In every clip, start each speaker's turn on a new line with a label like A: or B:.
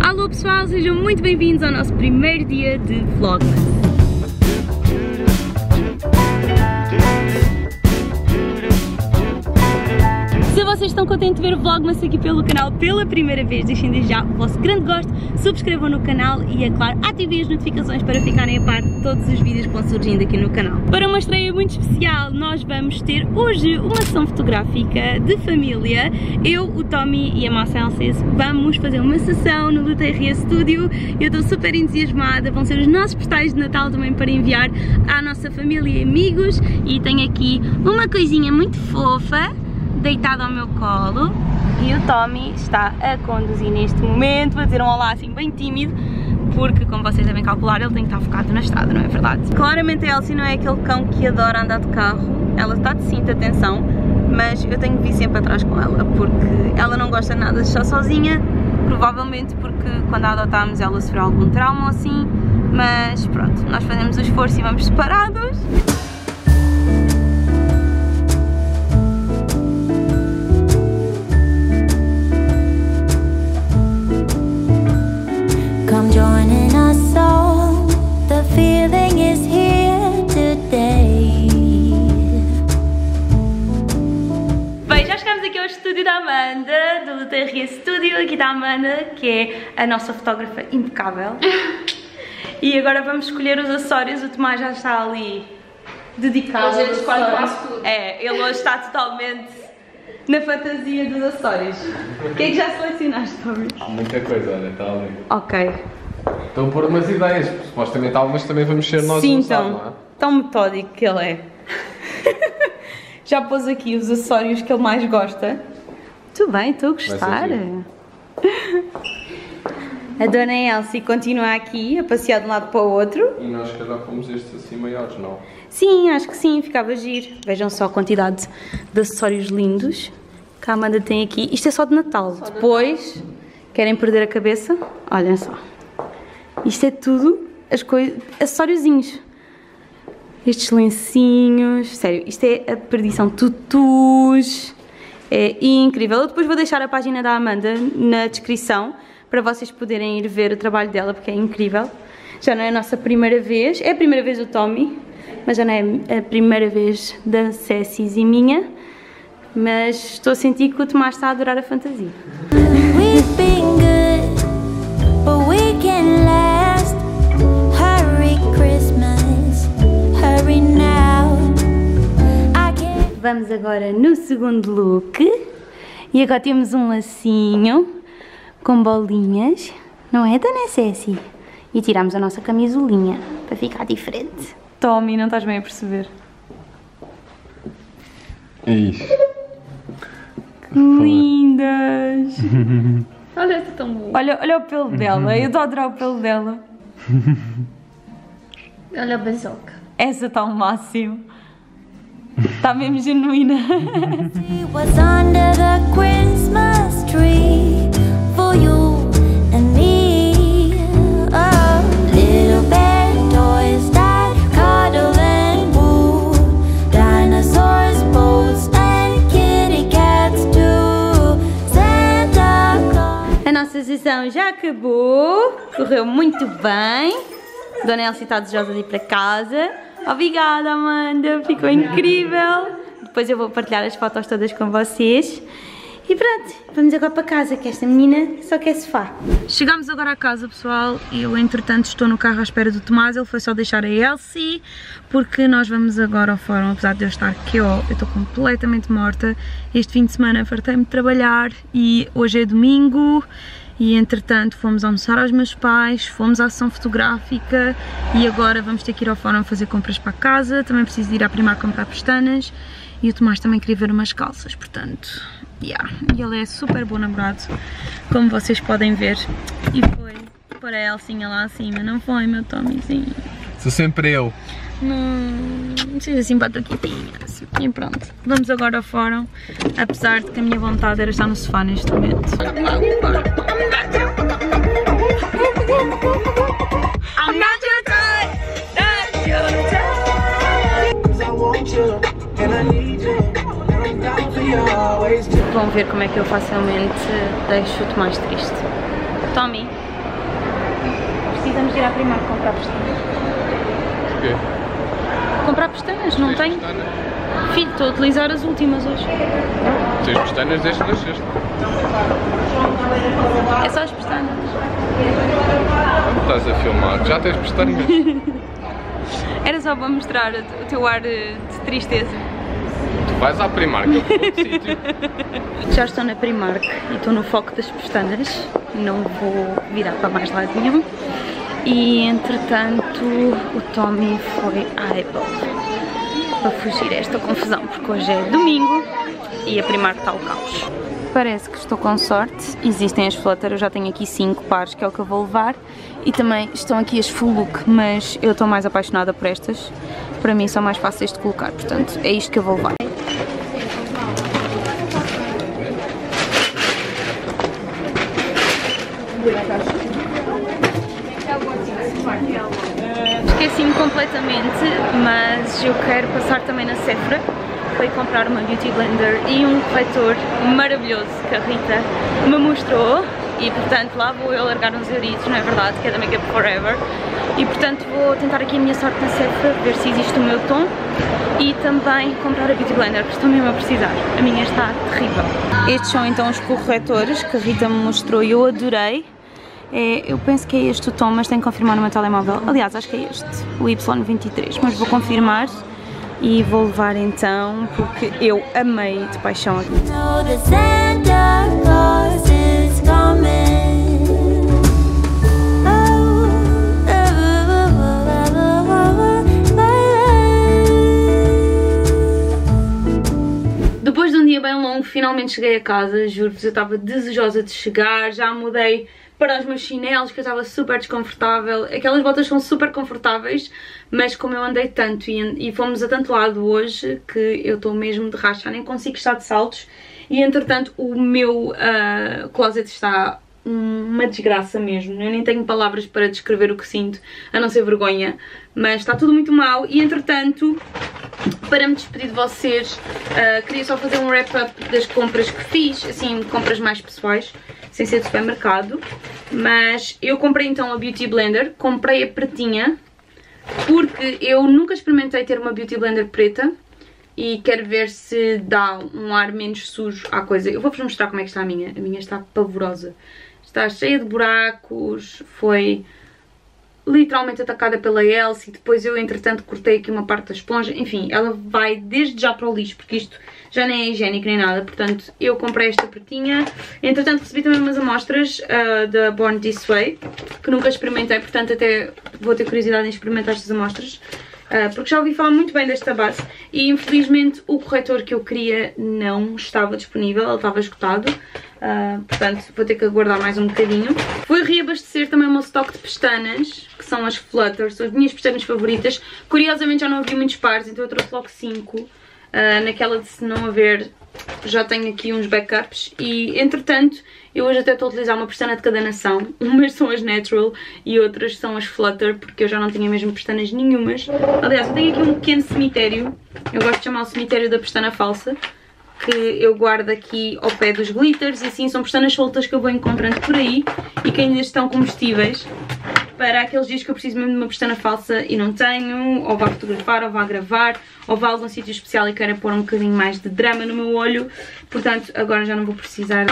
A: Alô pessoal, sejam muito bem-vindos ao nosso primeiro dia de Vlogmas. Se vocês estão contentes de ver o Vlogmas aqui pelo canal pela primeira vez, deixem desde já o vosso grande gosto, subscrevam no canal e, é claro, ativem as notificações para ficarem a par de todos os vídeos que vão surgindo aqui no canal. Para uma estreia muito especial, nós vamos ter hoje uma sessão fotográfica de família. Eu, o Tommy e a Marcel vamos fazer uma sessão no Luterria Studio. Eu estou super entusiasmada, vão ser os nossos postais de Natal também para enviar à nossa família e amigos. E tenho aqui uma coisinha muito fofa deitado ao meu colo e o Tommy está a conduzir neste momento. Vou dizer um olá assim bem tímido, porque como vocês devem calcular ele tem que estar focado na estrada, não é verdade? Claramente a Elsie não é aquele cão que adora andar de carro, ela está de cinto, atenção, mas eu tenho que vir sempre atrás com ela, porque ela não gosta nada de estar sozinha, provavelmente porque quando a adotámos ela sofreu algum trauma ou assim, mas pronto, nós fazemos o esforço e vamos separados.
B: Come joining us all, the feeling is here today.
A: Bem, já chegamos aqui ao estúdio da Amanda, do Luterria Studio. Aqui está a Amanda, que é a nossa fotógrafa impecável. E agora vamos escolher os acessórios. O Tomás já está ali dedicado.
C: Hoje ele escolhe quase tudo.
A: É, ele hoje está totalmente na fantasia dos acessórios. O que é que já selecionaste, Tommy?
D: Muita coisa, olha, está ali.
A: Ok.
D: Estão a pôr umas ideias, supostamente algumas também vamos ser nós.
A: Sim,
D: a usar,
A: então,
D: não é?
A: tão metódico que ele é. Já pôs aqui os acessórios que ele mais gosta. Muito bem, estou a gostar. A dona Elsie continua aqui a passear de um lado para o outro.
D: E nós se calhar fomos estes assim maiores, não?
A: Sim, acho que sim, ficava giro. Vejam só a quantidade de acessórios lindos que a Amanda tem aqui. Isto é só de Natal. Depois, querem perder a cabeça? Olhem só. Isto é tudo as coisas, acessóriozinhos. Estes lencinhos, sério, isto é a perdição. Tutus. É incrível. Eu depois vou deixar a página da Amanda na descrição para vocês poderem ir ver o trabalho dela, porque é incrível. Já não é a nossa primeira vez, é a primeira vez do Tommy, mas já não é a primeira vez da Cessis e minha. Mas estou a sentir que o Tomás está a adorar a fantasia.
B: We've been good, but we can last. Hurry Christmas, hurry now. I can't...
A: Vamos agora no segundo look. E agora temos um lacinho com bolinhas, não é, dona Ceci? E tiramos a nossa camisolinha para ficar diferente. Tommy, não estás bem a perceber?
D: É isso.
A: Que lindas!
C: Olha, está tão bom.
A: Olha o pelo dela, eu estou a adorar o pelo dela.
C: Olha a bazoca.
A: Essa está ao máximo. Está mesmo genuína.
B: She was under the Christmas tree for you and me. Oh, little bear toys that cuddle and woo, dinosaurs, boats and kitty cats too. Santa Claus.
A: A nossa sessão já acabou, correu muito bem. Dona Elsie está desejosa de ir para casa. Obrigada, Amanda, ficou incrível. Depois eu vou partilhar as fotos todas com vocês. E pronto, vamos agora para casa, que esta menina só quer sofá. Chegamos agora a casa, pessoal. Eu, entretanto, estou no carro à espera do Tomás. Ele foi só deixar a Elsie, porque nós vamos agora ao fórum. Apesar de eu estar aqui, eu estou completamente morta. Este fim de semana fartei-me de trabalhar e hoje é domingo. E entretanto fomos almoçar aos meus pais, fomos à sessão fotográfica e agora vamos ter que ir ao fórum fazer compras para casa. Também preciso de ir à Primark comprar pestanas e o Tomás também queria ver umas calças, portanto, yeah. E ele é super bom namorado, como vocês podem ver. E foi para a Elsinha lá acima, não foi, meu Tommyzinho?
D: Sou sempre eu.
A: Não seja assim batuquitinha. E pronto, vamos agora ao fórum, apesar de que a minha vontade era estar no sofá neste momento. Vão ver como é que eu facilmente deixo o Tomás triste. Tommy, precisamos ir à Primark comprar pestanas.
D: Porquê?
A: Comprar pestanas, não tenho?
D: Pestanas?
A: Filho, estou a utilizar as últimas hoje.
D: Tens pestanas desde que nasceste.
A: É só as pestanas.
D: Como estás a filmar? Já tens pestanas?
A: Era só para mostrar o teu ar de tristeza.
D: Tu vais à Primark, eu vou outro sítio.
A: Já estou na Primark e estou no foco das pestanas. Não vou virar para mais lado nenhum. E entretanto o Tommy foi à Apple para fugir a esta confusão, porque hoje é domingo e a Primark está ao caos. Parece que estou com sorte, existem as Flutter, eu já tenho aqui 5 pares que é o que eu vou levar, e também estão aqui as Full Look, mas eu estou mais apaixonada por estas, para mim são mais fáceis de colocar, portanto é isto que eu vou levar. Esqueci-me completamente, mas eu quero passar também na Sephora para ir comprar uma Beauty Blender e um corretor maravilhoso que a Rita me mostrou, e portanto lá vou eu largar uns euritos, não é verdade, que é da Make Up Forever, e portanto vou tentar aqui a minha sorte na Sephora, ver se existe o meu tom e também comprar a Beauty Blender, porque estou mesmo a precisar, a minha está terrível. Estes são então os corretores que a Rita me mostrou e eu adorei. Eu penso que é este o tom, mas tenho que confirmar no meu telemóvel. Aliás, acho que é este, o Y23, mas vou confirmar e vou levar então, porque eu amei de paixão aqui. Depois de um dia bem longo, finalmente cheguei a casa, juro-vos, eu estava desejosa de chegar, já mudei para os meus chinelos, que eu estava super desconfortável. Aquelas botas são super confortáveis, mas como eu andei tanto e fomos a tanto lado hoje, que eu estou mesmo de racha, nem consigo estar de saltos. E entretanto o meu closet está uma desgraça mesmo. Eu nem tenho palavras para descrever o que sinto, a não ser vergonha. Mas está tudo muito mal e entretanto, para me despedir de vocês, queria só fazer um wrap-up das compras que fiz, assim, compras mais pessoais, sem ser de supermercado. Mas eu comprei então a Beauty Blender, comprei a pretinha, porque eu nunca experimentei ter uma Beauty Blender preta e quero ver se dá um ar menos sujo à coisa. Eu vou-vos mostrar como é que está a minha está pavorosa. Está cheia de buracos, foi literalmente atacada pela Elsie, depois eu entretanto cortei aqui uma parte da esponja, enfim, ela vai desde já para o lixo, porque isto já nem é higiênico nem nada, portanto eu comprei esta pretinha. Entretanto recebi também umas amostras da Born This Way, que nunca experimentei, portanto até vou ter curiosidade em experimentar estas amostras, porque já ouvi falar muito bem desta base e infelizmente o corretor que eu queria não estava disponível, ele estava esgotado. Portanto vou ter que aguardar mais um bocadinho. Fui reabastecer também o meu estoque de pestanas, que são as Flutter, são as minhas pestanas favoritas. Curiosamente já não havia muitos pares, então eu trouxe logo 5. Naquela de se não haver, já tenho aqui uns backups. E entretanto eu hoje até estou a utilizar uma pestana de cada nação. Umas são as Natural e outras são as Flutter, porque eu já não tinha mesmo pestanas nenhumas. Aliás, eu tenho aqui um pequeno cemitério, eu gosto de chamar o cemitério da pestana falsa, que eu guardo aqui ao pé dos glitters, e assim são pestanas soltas que eu vou encontrando por aí e que ainda estão comestíveis para aqueles dias que eu preciso mesmo de uma pestana falsa e não tenho, ou vá fotografar, ou vá gravar, ou vá a algum sítio especial e queira pôr um bocadinho mais de drama no meu olho. Portanto, agora já não vou precisar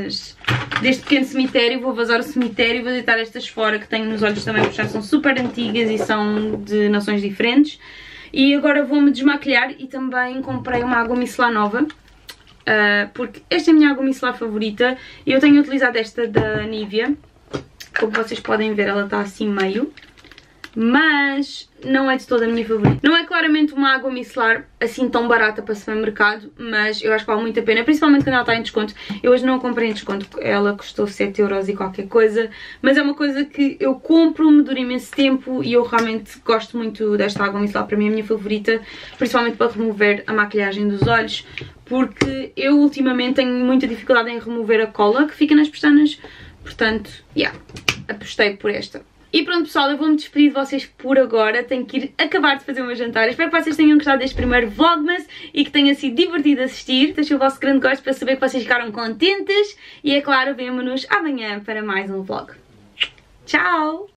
A: deste pequeno cemitério, vou vazar o cemitério e vou deitar estas fora que tenho nos olhos também, porque já são super antigas e são de nações diferentes. E agora vou-me desmaquilhar e também comprei uma água micelar nova. Porque esta é a minha água micelar favorita. Eu tenho utilizado esta da Nivea. Como vocês podem ver, ela está assim meio, mas não é de toda a minha favorita. Não é claramente uma água micelar assim tão barata para supermercado, mas eu acho que vale muito a pena, principalmente quando ela está em desconto. Eu hoje não a comprei em desconto, ela custou 7€ e qualquer coisa, mas é uma coisa que eu compro, me dura imenso tempo e eu realmente gosto muito desta água micelar. Para mim é a minha favorita, principalmente para remover a maquilhagem dos olhos, porque eu ultimamente tenho muita dificuldade em remover a cola que fica nas pestanas. Portanto, apostei por esta. E pronto pessoal, eu vou-me despedir de vocês por agora. Tenho que ir acabar de fazer o meu jantar. Espero que vocês tenham gostado deste primeiro vlogmas e que tenha sido divertido assistir. Deixem o vosso grande gosto para saber que vocês ficaram contentes. E é claro, vemo-nos amanhã para mais um vlog. Tchau!